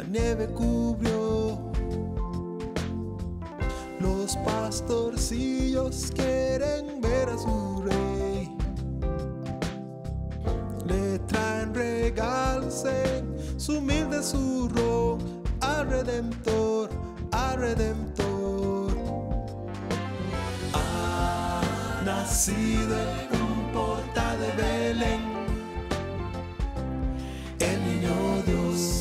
nieve cubrió. Los pastorcillos quieren ver a su rey. Le traen regalos en su humilde zurrón al Redentor, al Redentor. Ha nacido en un portal de Belén el niño Dios.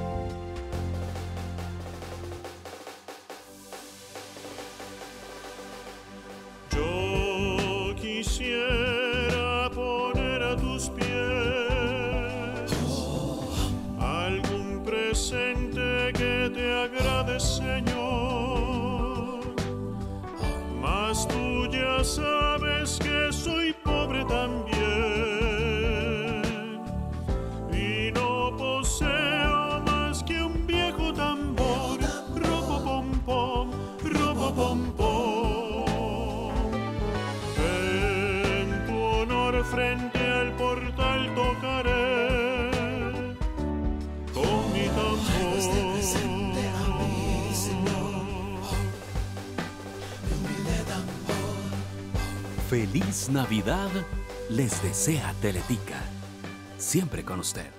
Yo quisiera poner a tus pies algún presente que te agrade, Señor, mas tú ya sabes que soy pobre también y no poseo más que un viejo tambor, ropopom-pom, ropopom-pom. Frente al portal tocaré con mi tambor. Feliz Navidad les desea Teletica, siempre con usted.